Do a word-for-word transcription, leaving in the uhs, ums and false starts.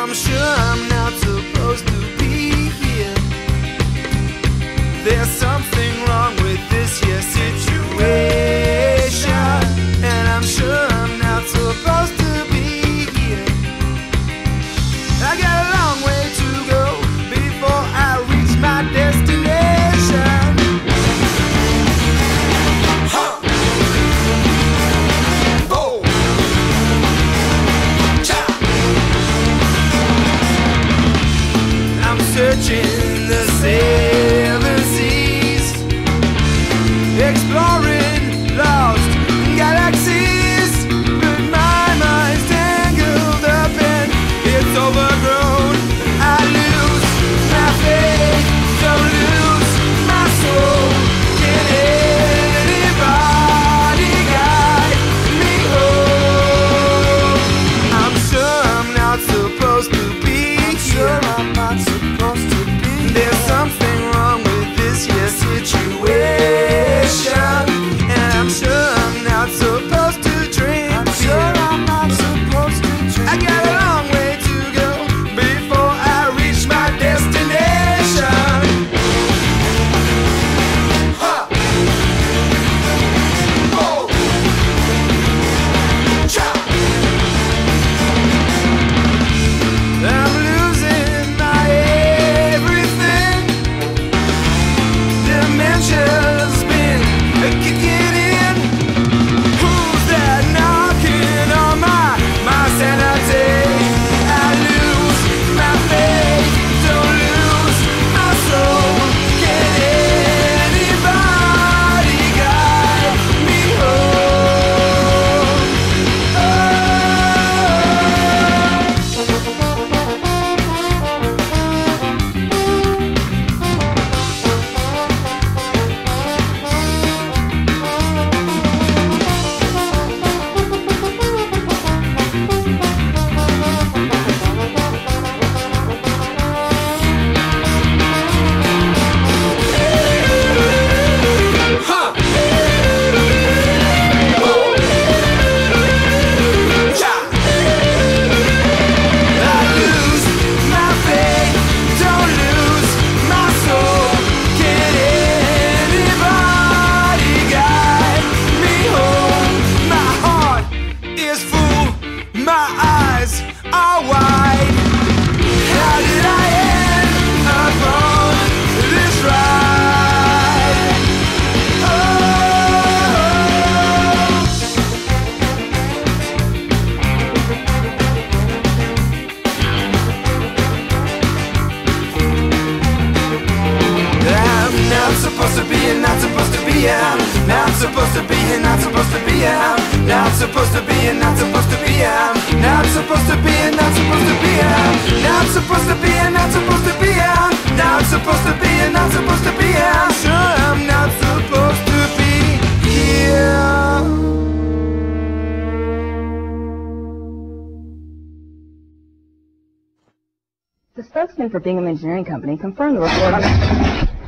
I'm sure I'm not supposed to be here. There's something wrong with this here situation, and I'm sure I'm not supposed to be here. I got a long way to go before I reach my destination. Huh. Oh. Cha. I'm searching the seven seas, exploring lost galaxies, but my mind's tangled up and it's overgrown. I lose my faith, don't lose my soul. Can anybody guide me home? I'm sure I'm not supposed to be here. I'm not supposed to be. There's something wrong with this here situation, and I'm sure I'm not supposed to drink. I'm sure I'm not supposed to drink. I got a long way to go before I reach my destination. Huh. Oh. Cha. I'm losing my everything. Dementia's been kicking in. Who's that knocking on my, my sanity? I lose my faith, don't lose my soul. Can anybody guide me home? Oh. Huh. Oh. Cha. I lose my faith, don't lose my soul. Can anybody guide me home? My heart is full, my eyes are wide. How did I end up on this ride? Oh. I'm not supposed to be and not supposed to be out. Not supposed to be and not supposed to be out. Not supposed to be and not supposed to be out. Not supposed to be and not supposed to be out. Not supposed to be and not supposed to be out. Not supposed to be and not supposed to be out. Sure, I'm not supposed to be here. The spokesman for Bingham Engineering Company confirmed the report on